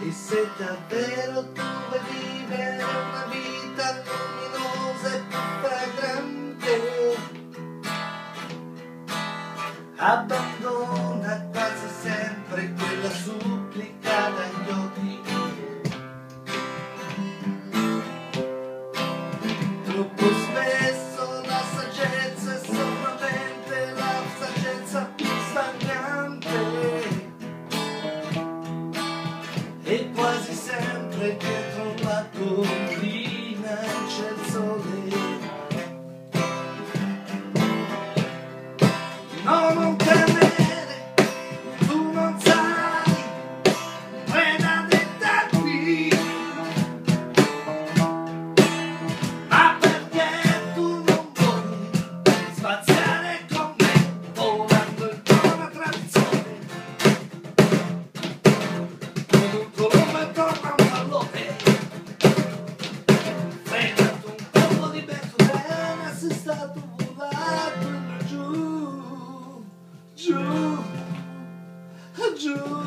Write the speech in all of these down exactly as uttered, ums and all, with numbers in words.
E se davvero tu vuoi vivere una vita luminosa e più fragrante, abbandona quasi sempre quella supplica dagli occhi. Troppo spesso la saggezza è solamente la saggezza più stagnante, e quasi sempre dietro la collina c'è il sole. No, non temere, tu non sarai benedetta qui, ma perché tu non vuoi spaziare con me, volando in buona tradizione, con un colombo intorno a un pallone, frenando un colpo di vento bene, sei stato volato giù, giù, giù.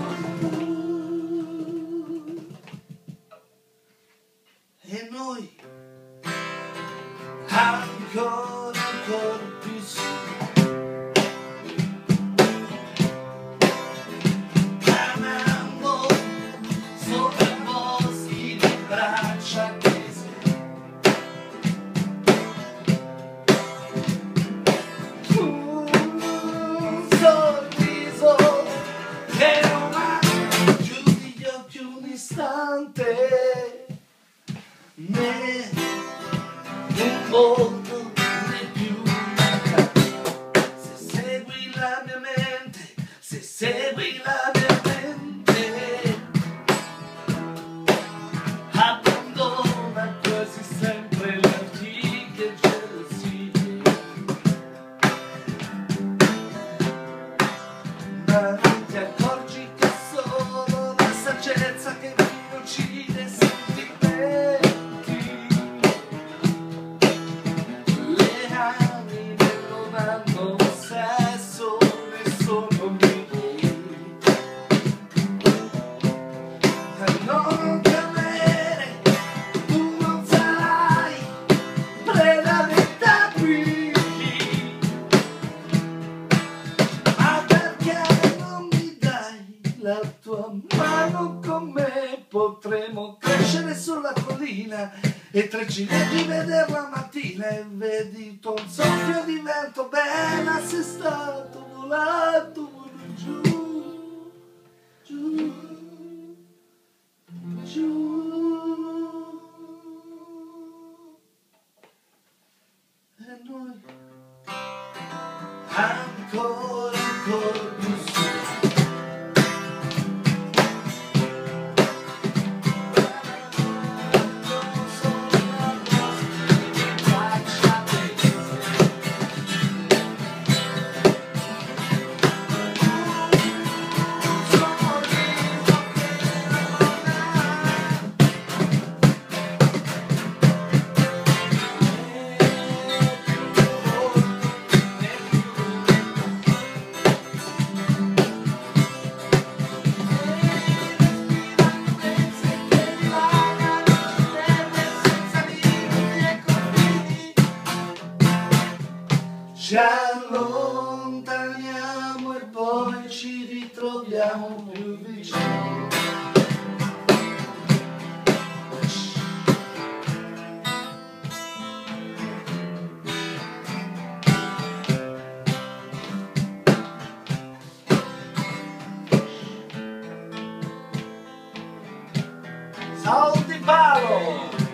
E noi ancora, ancora più su, camminando sopra boschi di braccia tese. Un sorriso che non ha chiudi gli occhi un istante, né un volto né più una cara. Se segui la mia mente, se segui la mia mente, abbandona quasi sempre le antiche gelosie. Ma non ti accorgi che solo la saggezza che mi uccide sentimenti, le anime non hanno sesso né sono miei. No, non temere, tu non sarai predata qui, ma perché non mi dai la tua mano con me? Potremo crescere sulla collina e tre ciliegie vedere la mattina, e vedi il tuo soffio di vento bene, sei stato volato giù, giù, giù. E noi ancora, ancora più su, ci allontaniamo e poi ci ritroviamo più vicini. Soldi palo!